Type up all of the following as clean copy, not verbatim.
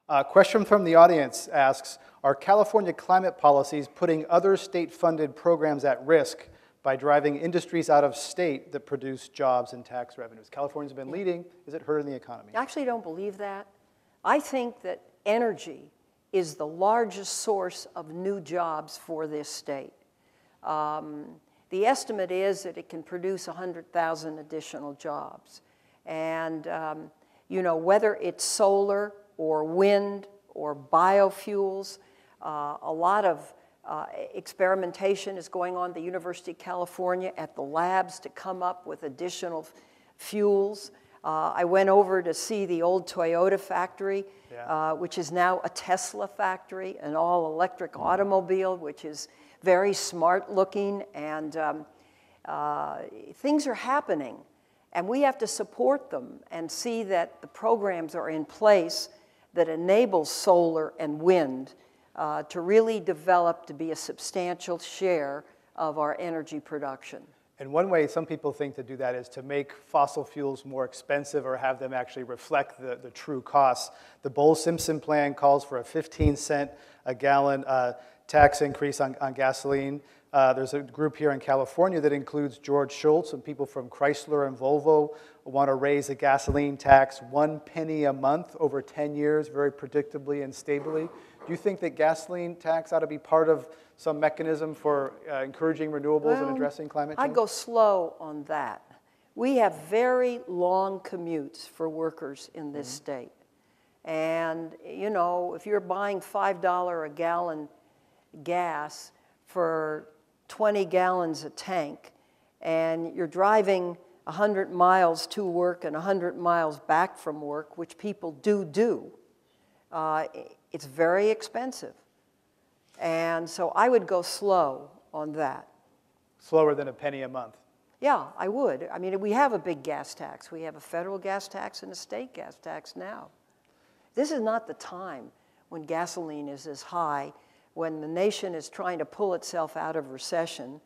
A question from the audience asks, are California climate policies putting other state-funded programs at risk by driving industries out of state that produce jobs and tax revenues? California's been leading. Is it hurting the economy? I actually don't believe that. I think that energy is the largest source of new jobs for this state. The estimate is that it can produce 100,000 additional jobs. And you know, whether it's solar or wind or biofuels, a lot of experimentation is going on at the University of California at the labs to come up with additional fuels. I went over to see the old Toyota factory, which is now a Tesla factory, an all-electric automobile, which is very smart looking, and things are happening. And we have to support them and see that the programs are in place that enable solar and wind to really develop to be a substantial share of our energy production. And one way some people think to do that is to make fossil fuels more expensive or have them actually reflect the true costs. The Bowles-Simpson plan calls for a 15-cent a gallon tax increase on gasoline. There's a group here in California that includes George Shultz and people from Chrysler and Volvo want to raise the gasoline tax 1 penny a month over 10 years, very predictably and stably. Do you think that gasoline tax ought to be part of some mechanism for encouraging renewables and addressing climate change? I'd go slow on that. We have very long commutes for workers in this state. And, you know, if you're buying $5 a gallon gas for 20 gallons a tank, and you're driving 100 miles to work and 100 miles back from work, which people do, it's very expensive. And so I would go slow on that. Slower than a penny a month? Yeah, I would. I mean, we have a big gas tax. We have a federal gas tax and a state gas tax now. This is not the time when gasoline is as high, when the nation is trying to pull itself out of recession.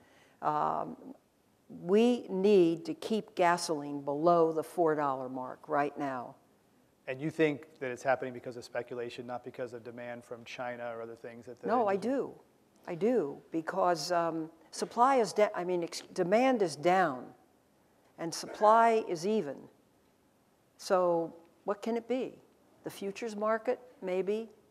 We need to keep gasoline below the $4 mark right now. And you think that it's happening because of speculation, not because of demand from China or other things? No, I do. I do, because supply is down. I mean, demand is down, and supply is even. So what can it be? The futures market, maybe.